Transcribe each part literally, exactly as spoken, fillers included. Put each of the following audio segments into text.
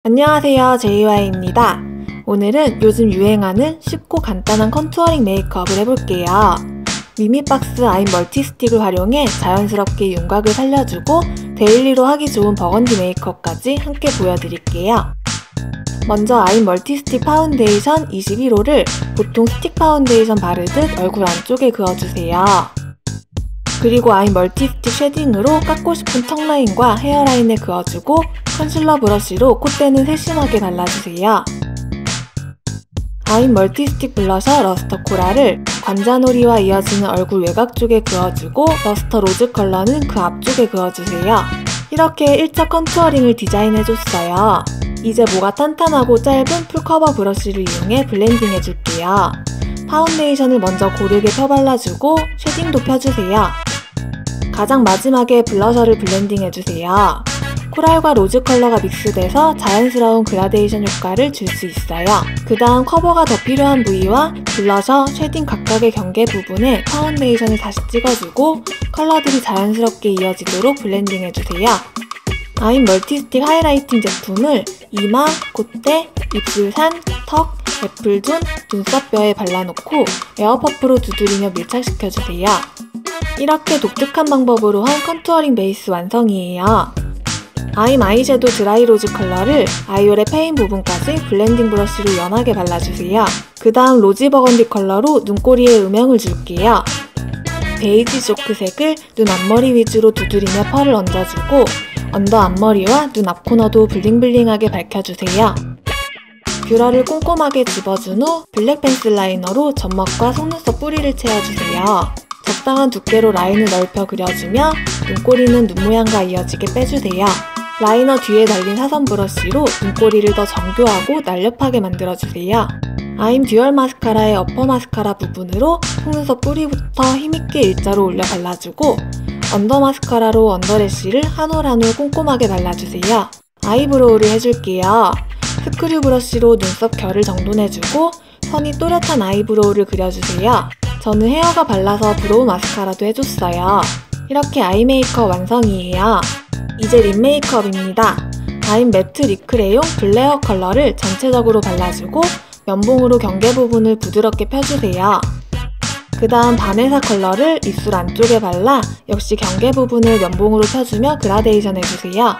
안녕하세요, 제이와이입니다. 오늘은 요즘 유행하는 쉽고 간단한 컨투어링 메이크업을 해볼게요. 미미박스 아임 멀티스틱을 활용해 자연스럽게 윤곽을 살려주고 데일리로 하기 좋은 버건디 메이크업까지 함께 보여드릴게요. 먼저 아임 멀티스틱 파운데이션 이십일 호를 보통 스틱 파운데이션 바르듯 얼굴 안쪽에 그어주세요. 그리고 아임 멀티스틱 쉐딩으로 깎고 싶은 턱라인과 헤어라인에 그어주고 컨실러 브러쉬로 콧대는 세심하게 발라주세요. 아임 멀티스틱 블러셔 러스터 코랄을 관자놀이와 이어지는 얼굴 외곽 쪽에 그어주고 러스터 로즈 컬러는 그 앞쪽에 그어주세요. 이렇게 일 차 컨투어링을 디자인해줬어요. 이제 모가 탄탄하고 짧은 풀커버 브러쉬를 이용해 블렌딩 해줄게요. 파운데이션을 먼저 고르게 펴발라주고 쉐딩도 펴주세요. 가장 마지막에 블러셔를 블렌딩 해주세요. 코랄과 로즈 컬러가 믹스돼서 자연스러운 그라데이션 효과를 줄 수 있어요. 그 다음 커버가 더 필요한 부위와 블러셔, 쉐딩 각각의 경계 부분에 파운데이션을 다시 찍어주고 컬러들이 자연스럽게 이어지도록 블렌딩 해주세요. 아임 멀티스틱 하이라이팅 제품을 이마, 콧대, 입술산, 턱, 애플존, 눈썹뼈에 발라놓고 에어퍼프로 두드리며 밀착시켜주세요. 이렇게 독특한 방법으로 한 컨투어링 베이스 완성이에요. 아임 아이섀도우 드라이 로즈 컬러를 아이홀의 페인 부분까지 블렌딩 브러쉬로 연하게 발라주세요. 그 다음 로지 버건디 컬러로 눈꼬리에 음영을 줄게요. 베이지 조크색을 눈 앞머리 위주로 두드리며 펄을 얹어주고 언더 앞머리와 눈 앞코너도 블링블링하게 밝혀주세요. 뷰러를 꼼꼼하게 집어준 후 블랙 펜슬 라이너로 점막과 속눈썹 뿌리를 채워주세요. 적당한 두께로 라인을 넓혀 그려주며 눈꼬리는 눈 모양과 이어지게 빼주세요. 라이너 뒤에 달린 사선 브러쉬로 눈꼬리를 더 정교하고 날렵하게 만들어주세요. 아임 듀얼 마스카라의 어퍼 마스카라 부분으로 속눈썹 뿌리부터 힘있게 일자로 올려 발라주고 언더 마스카라로 언더래쉬를 한 올 한 올 꼼꼼하게 발라주세요. 아이브로우를 해줄게요. 스크류 브러쉬로 눈썹 결을 정돈해주고 선이 또렷한 아이브로우를 그려주세요. 저는 헤어가 발라서 브로우 마스카라도 해줬어요. 이렇게 아이 메이크업 완성이에요. 이제 립 메이크업입니다. 아임 매트 립크레용 블레어 컬러를 전체적으로 발라주고 면봉으로 경계 부분을 부드럽게 펴주세요. 그 다음 바네사 컬러를 입술 안쪽에 발라 역시 경계 부분을 면봉으로 펴주며 그라데이션 해주세요.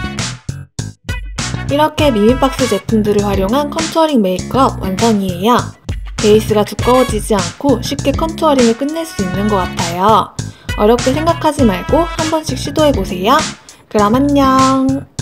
이렇게 미미박스 제품들을 활용한 컨투어링 메이크업 완성이에요. 베이스가 두꺼워지지 않고 쉽게 컨투어링을 끝낼 수 있는 것 같아요. 어렵게 생각하지 말고 한 번씩 시도해보세요. 그럼 안녕!